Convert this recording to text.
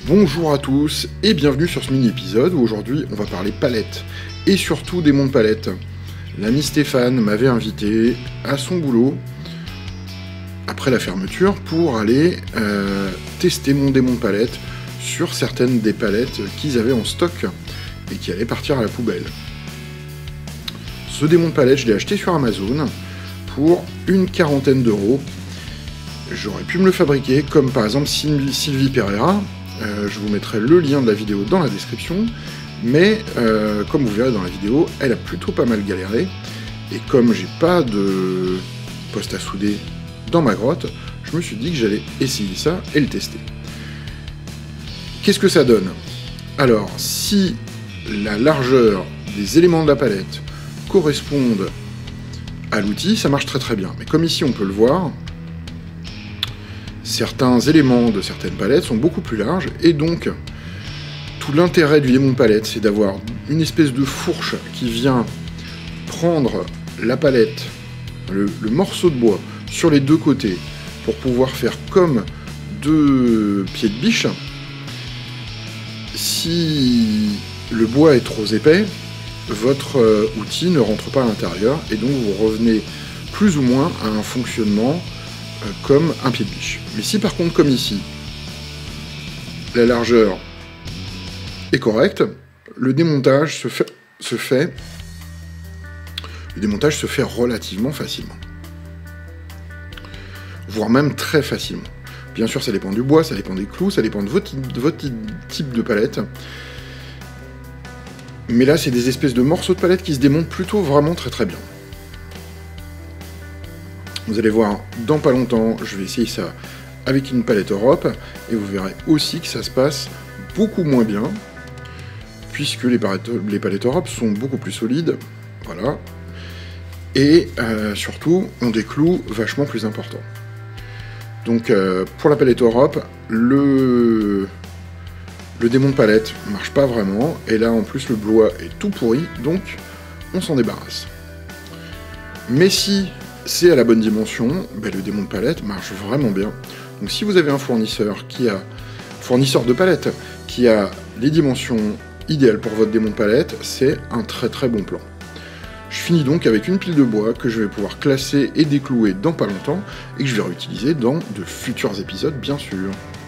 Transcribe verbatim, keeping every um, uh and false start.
Bonjour à tous et bienvenue sur ce mini-épisode où aujourd'hui on va parler palettes et surtout démon de palettes. L'ami Stéphane m'avait invité à son boulot après la fermeture pour aller euh, tester mon démon de palette sur certaines des palettes qu'ils avaient en stock et qui allaient partir à la poubelle. Ce démon de palette, je l'ai acheté sur Amazon pour une quarantaine d'euros. J'aurais pu me le fabriquer comme par exemple Sylvie Pereira. Euh, je vous mettrai le lien de la vidéo dans la description, mais euh, comme vous verrez dans la vidéo, elle a plutôt pas mal galéré, et comme j'ai pas de poste à souder dans ma grotte, je me suis dit que j'allais essayer ça et le tester. Qu'est-ce que ça donne? Alors, si la largeur des éléments de la palette correspondent à l'outil, ça marche très très bien, mais comme ici on peut le voir, certains éléments de certaines palettes sont beaucoup plus larges, et donc tout l'intérêt du démon de palette, c'est d'avoir une espèce de fourche qui vient prendre la palette, le, le morceau de bois, sur les deux côtés, pour pouvoir faire comme deux pieds de biche. Si le bois est trop épais, votre euh, outil ne rentre pas à l'intérieur, et donc vous revenez plus ou moins à un fonctionnement comme un pied de biche. Mais si par contre, comme ici, la largeur est correcte, le démontage se fait, se fait, le démontage se fait relativement facilement. Voire même très facilement. Bien sûr, ça dépend du bois, ça dépend des clous, ça dépend de votre, de votre type de palette. Mais là, c'est des espèces de morceaux de palette qui se démontent plutôt vraiment très très bien. Vous allez voir, dans pas longtemps, je vais essayer ça avec une palette Europe, et vous verrez aussi que ça se passe beaucoup moins bien, puisque les palettes, les palettes Europe sont beaucoup plus solides, voilà, et euh, surtout, ont des clous vachement plus importants. Donc, euh, pour la palette Europe, le, le démon de palette marche pas vraiment, et là, en plus, le bois est tout pourri, donc on s'en débarrasse. Mais si c'est à la bonne dimension, ben le démon de palette marche vraiment bien. Donc si vous avez un fournisseur qui a fournisseur de palettes qui a les dimensions idéales pour votre démon de palette, c'est un très très bon plan. Je finis donc avec une pile de bois que je vais pouvoir classer et déclouer dans pas longtemps et que je vais réutiliser dans de futurs épisodes bien sûr.